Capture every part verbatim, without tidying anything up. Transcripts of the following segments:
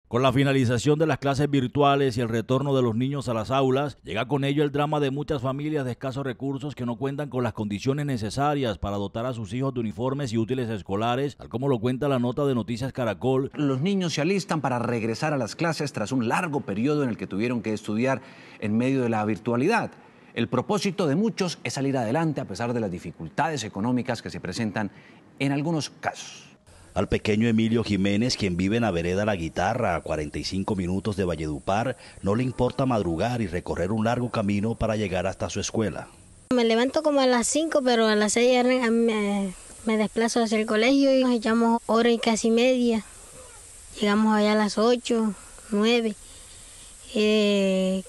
Con la finalización de las clases virtuales y el retorno de los niños a las aulas, llega con ello el drama de muchas familias de escasos recursos que no cuentan con las condiciones necesarias para dotar a sus hijos de uniformes y útiles escolares, tal como lo cuenta la nota de Noticias Caracol. Los niños se alistan para regresar a las clases tras un largo periodo en el que tuvieron que estudiar en medio de la virtualidad. El propósito de muchos es salir adelante a pesar de las dificultades económicas que se presentan en algunos casos. Al pequeño Emilio Jiménez, quien vive en la vereda La Guitarra, a cuarenta y cinco minutos de Valledupar, no le importa madrugar y recorrer un largo camino para llegar hasta su escuela. Me levanto como a las cinco, pero a las seis me, me desplazo hacia el colegio y nos echamos hora y casi media. Llegamos allá a las ocho, nueve. Eh,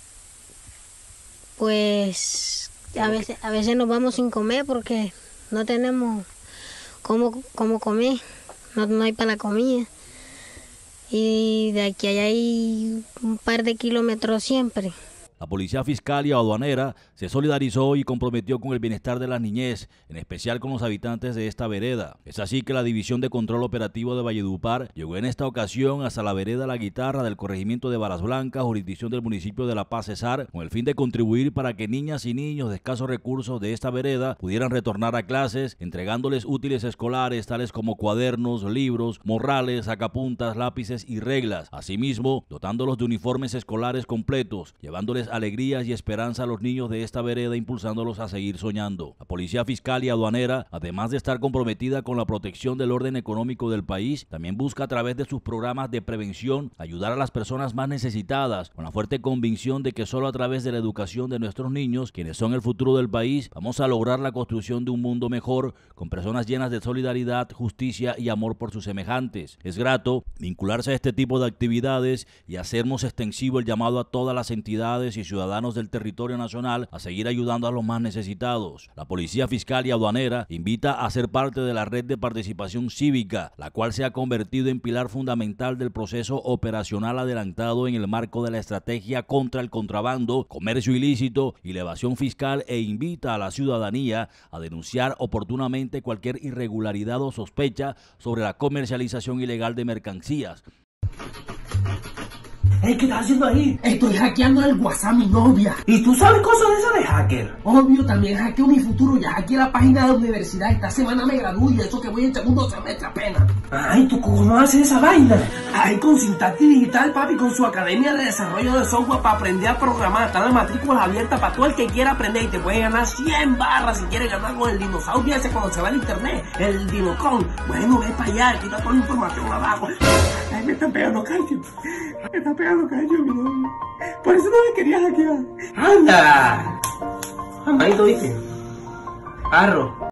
pues a veces, a veces nos vamos sin comer porque no tenemos cómo, cómo comer. No, no hay para la comida. Y de aquí allá hay un par de kilómetros siempre. La Policía Fiscal y Aduanera se solidarizó y comprometió con el bienestar de las niñez, en especial con los habitantes de esta vereda. Es así que la División de Control Operativo de Valledupar llegó en esta ocasión hasta la vereda La Guitarra del corregimiento de Varas Blancas, jurisdicción del municipio de La Paz, Cesar, con el fin de contribuir para que niñas y niños de escasos recursos de esta vereda pudieran retornar a clases, entregándoles útiles escolares tales como cuadernos, libros, morrales, sacapuntas, lápices y reglas. Asimismo, dotándolos de uniformes escolares completos, llevándoles alegrías y esperanza a los niños de esta vereda, impulsándolos a seguir soñando. La Policía Fiscal y Aduanera, además de estar comprometida con la protección del orden económico del país, también busca a través de sus programas de prevención ayudar a las personas más necesitadas, con la fuerte convicción de que solo a través de la educación de nuestros niños, quienes son el futuro del país, vamos a lograr la construcción de un mundo mejor, con personas llenas de solidaridad, justicia y amor por sus semejantes. Es grato vincularse a este tipo de actividades y hacernos extensivo el llamado a todas las entidades y ciudadanos del territorio nacional a seguir ayudando a los más necesitados. La Policía Fiscal y Aduanera invita a ser parte de la red de participación cívica, la cual se ha convertido en pilar fundamental del proceso operacional adelantado en el marco de la estrategia contra el contrabando, comercio ilícito y la evasión fiscal, e invita a la ciudadanía a denunciar oportunamente cualquier irregularidad o sospecha sobre la comercialización ilegal de mercancías. Hey, ¿qué estás haciendo ahí? Estoy hackeando el WhatsApp a mi novia. ¿Y tú sabes cosas de eso de hacker? Obvio, también hackeo mi futuro. Ya hackeé la página de la universidad. Esta semana me gradúo y eso que voy en segundo semestre apenas. Ay, ¿tú cómo haces esa vaina? Ay, con Sintaxis Digital, papi, con su academia de desarrollo de software para aprender a programar. Está la matrícula abierta para todo el que quiera aprender y te puede ganar cien barras si quieres ganar con el dinosaurio ese cuando se va al internet. El Dinocon. Bueno, ve para allá, aquí está toda la información abajo. Ay, me están pegando calcio. Me está pegando calcio, mi novio. Por eso no me querías hackear. ¡Anda! Amadito, ¿viste? Arro.